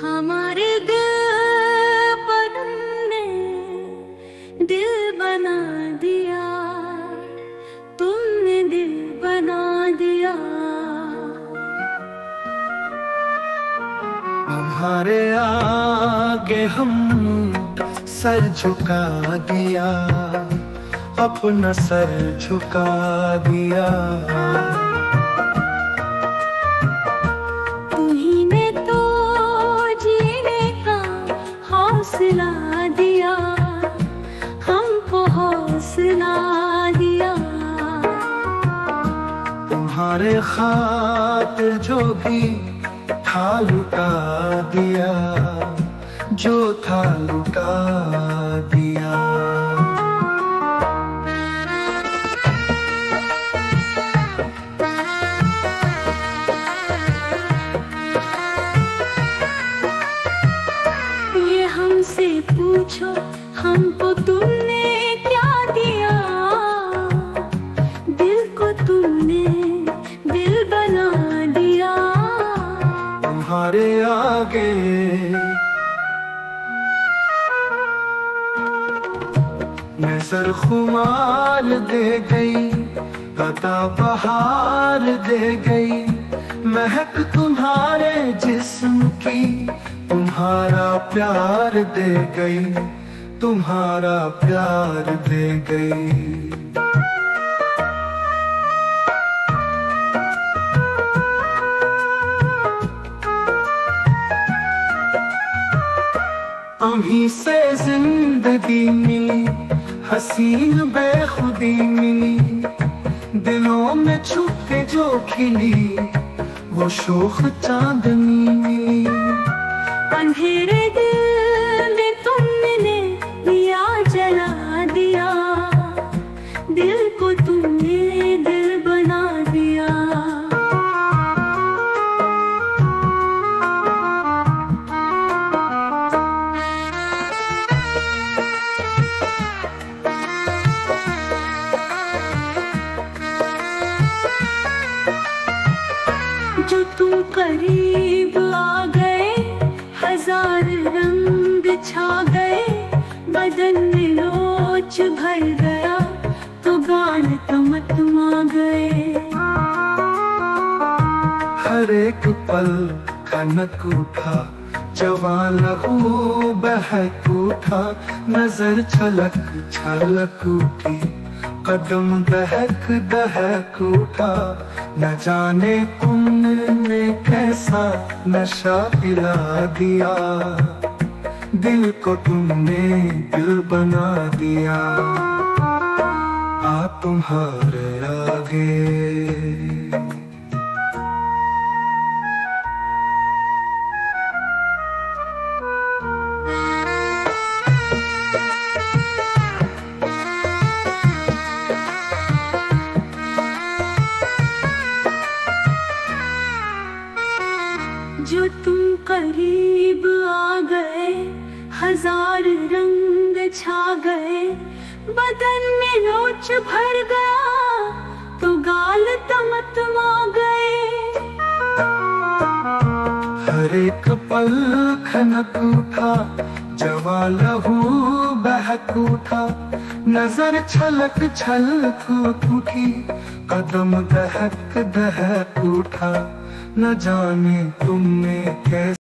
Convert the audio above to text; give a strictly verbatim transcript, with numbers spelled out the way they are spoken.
हमारे दिल पर तुमने दिल बना दिया, तुमने दिल बना दिया। तुम्हारे आगे हम सर झुका दिया, अपना सर झुका दिया। तुम्ही तो जीने का हौसला दिया, हमको हौसला दिया। तुम्हारे खातिर जो भी था लुटा दिया, जो था लुटा दिया। ये हमसे पूछो हमको तुमने क्या दिया, दिल को तुमने दिल बना दिया। तुम्हारे आगे नजर खुमार दे गई, लता बहार दे गई। महक तुम्हारे जिस्म की तुम्हारा प्यार दे गई, तुम्हारा प्यार दे गई। तुम्हीं से जिंदगी मिली, हसीन बेखुदी मिली। दिलों में छुप के जो खिली, वो शोख चांदनी मिली। अंधेरे दिल में तुमने दिया जला दिया, दिल को तुमने दिल बना दिया। जो तुम करीब आ गए, हजार रंग छा गए। बदन में लोच भर गया, तो गाल तमतमा गए। हर एक पल खनक उठा, जवां लहू बहक उठा। नजर छलक छलक उठी, कदम दहक दहक उठा। न जाने तुमने कैसा नशा पिला दिया, दिल को तुमने दिल बना दिया। आ तुम्हारे आगे जो तुम करीब आ गए, हजार रंग छा गए। बदन में लोच भर गया, तो गाल तमतमा गए। हर एक पल खनक उठा, जवां लहू बहक उठा। नजर छलक छलक उठी, कदम दहक दहक उठा। न जाने तुमने कैसे